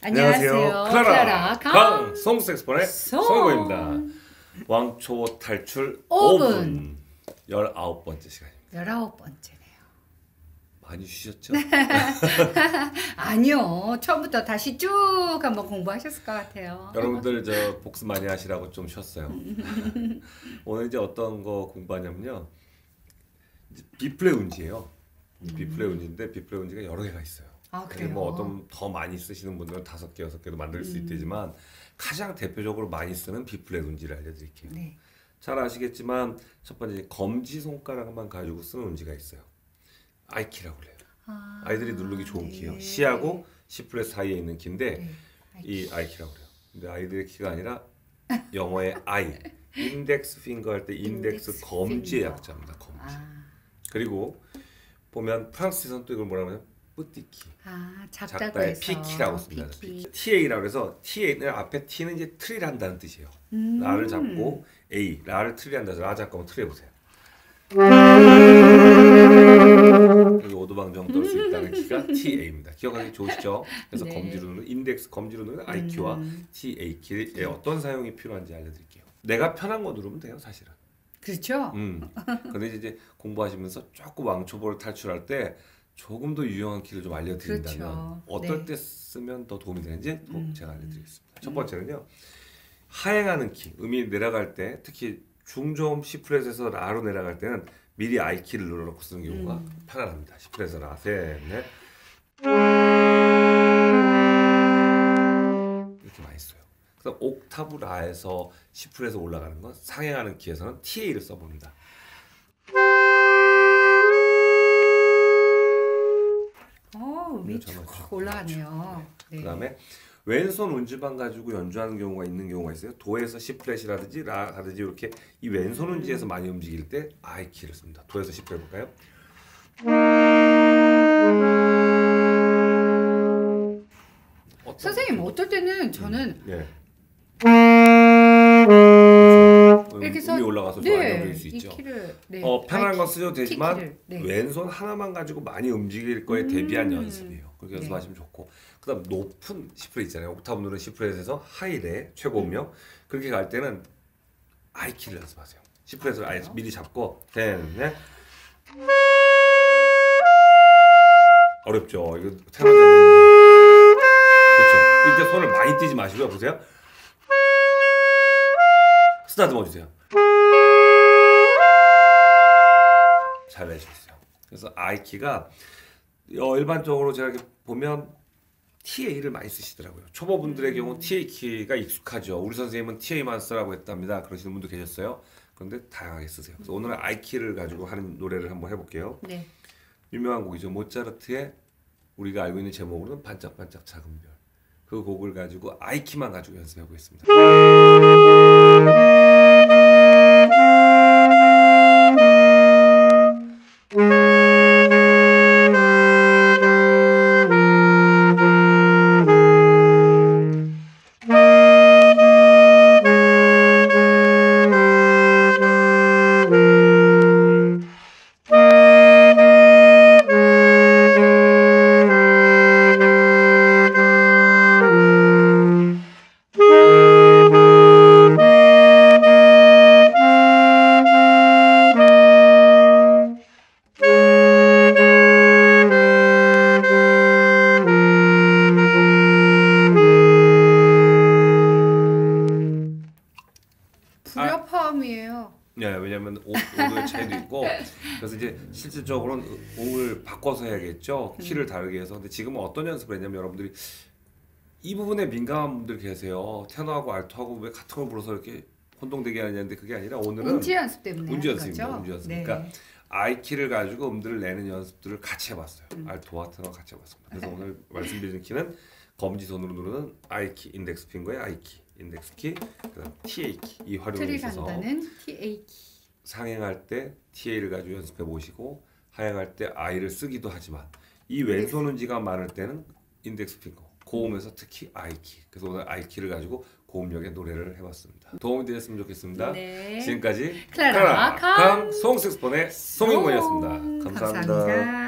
안녕하세요. 클라라 강 송색스폰의 송이고입니다. 왕초 탈출 5분 19번째 시간입니다. 19번째네요. 많이 쉬셨죠? 아니요. 처음부터 다시 쭉 한번 공부하셨을 것 같아요. 여러분들 저 복습 많이 하시라고 좀 쉬었어요. 오늘 이제 어떤 거 공부하냐면요. 비플의 운지예요. 비플의 운지인데 비플의 운지가 여러 개가 있어요. 아, 그래요? 뭐 어떤 더 많이 쓰시는 분들은 5개, 6개도 만들 수 있지만 가장 대표적으로 많이 쓰는 비플의 운지를 알려드릴게요. 네. 잘 아시겠지만 첫 번째 검지 손가락만 가지고 쓰는 운지가 있어요. 아이키라고 그래요. 아이들이 누르기 좋은 네. 키예요. C하고 C 플랫 사이에 있는 키인데 네. 이 아이키라고 그래요. 근데 아이들의 키가 아니라 영어의 I, 인덱스 핑거 할 때 인덱스 검지의 핑거. 약자입니다. 검지. 그리고 보면 프랑스에서는 또 이걸 뭐라고 하냐면 뿌띠키. 작다고 작다의 해서 P키라고 씁니다. P키. TA라고 해서 T는 앞에 T는 이제 트릴 한다는 뜻이에요. 라를 잡고 A, 라를 트릴 한다. 라 잡고 한번 트릴 해보세요. 여기 오도방 정도 할 수 있다는 키가 TA입니다. 기억하기 좋으시죠? 그래서 네. 검지로 누르는 인덱스 검지로 누르는 IQ와 TA 키의 어떤 사용이 필요한지 알려드릴게요. 내가 편한 거 누르면 돼요, 사실은. 그렇죠? 근데 이제 공부하시면서 조금 왕초보를 탈출할 때 조금 더 유용한 키를 좀 알려드린다면 그렇죠. 어떨 네. 때 쓰면 더 도움이 되는지 제가 알려드리겠습니다. 첫 번째는요. 하행하는 키, 음이 내려갈 때 특히 중저음 C 플랫에서 라로 내려갈 때는 미리 I 키를 눌러놓고 쓰는 경우가 편안합니다. C 플랫에서 라, 셋, 넷 이렇게 많이 써요. 그래서 옥타브 라에서 C 플랫에서 올라가는 건 상행하는 키에서는 TA를 써봅니다. 음이 쭉 올라가네요. 네. 그 다음에 왼손 운지만 가지고 연주하는 경우가 있는 경우가 있어요. 도에서 C 플랫이라든지 라라든지 이렇게 이 왼손 운지에서 많이 움직일 때 I 키를 씁니다. 도에서 C 플랫 해볼까요? 선생님 어떨 때는 저는 이렇게 해서 음이 올라가서 좋아하게 움직일 수 이 있죠. 키를 편한 건 쓰셔도 되지만 키를, 네. 왼손 하나만 가지고 많이 움직일 거에 대비한 연습이에요. 그렇게 연습하시면 좋고 그다음 높은 C 플랫 있잖아요. 옥타브 누른 C 플랫에서 하이레 최고 음력 그렇게 갈 때는 I 키를 연습하세요. C 플랫을 아예 미리 잡고 셋넷 어렵죠. 이거 태어난 그렇죠. 이때 손을 많이 띄지 마시고요. 보세요. 쓰다듬어 주세요. 잘 내셨어요. 그래서 I 키가 일반적으로 제가 이렇게 보면 TA를 많이 쓰시더라고요. 초보분들의 경우 TA 키가 익숙하죠. 우리 선생님은 TA만 쓰라고 했답니다. 그러시는 분도 계셨어요. 그런데 다양하게 쓰세요. 그래서 오늘은 I 키를 가지고 하는 노래를 한번 해볼게요. 네. 유명한 곡이죠. 모차르트의 우리가 알고 있는 제목으로는 반짝반짝 작은 별. 그 곡을 가지고 I 키만 가지고 연습해 보겠습니다. 불협화음이에요. 네, 왜냐하면 오도의 차이도 있고 그래서 이제 실질적으로는 음을 바꿔서 해야겠죠. 키를 다르게 해서. 근데 지금은 어떤 연습을 했냐면 여러분들이 이 부분에 민감한 분들 계세요. 테너하고 알토하고 왜 같은 걸 불어서 이렇게 혼동되게 하냐는데 그게 아니라 오늘은 운지 연습 때문에 운지 연습입니다. 거죠? 운지 연습. 네. 그러니까 I 키를 가지고 음들을 내는 연습들을 같이 해봤어요. 알토와 테너 같이 해봤습니다. 그래서 오늘 말씀드린 키는 검지 손으로 누르는 I 키, 인덱스 핑거의 I 키, 인덱스 키, 그다음 TA 키 이 활용이 있어서 트릴한다는 TA 키. 상행할 때 TA를 가지고 연습해 보시고 하행할 때 I를 쓰기도 하지만 이 왼손 운지가 많을 때는 인덱스 핑거, 고음에서 특히 I 키. 그래서 오늘 I 키를 가지고 고음역의 노래를 해봤습니다. 도움이 되셨으면 좋겠습니다. 네. 지금까지 클라라 강 송색스폰의 송인권이었습니다. 감사합니다. 감사합니다.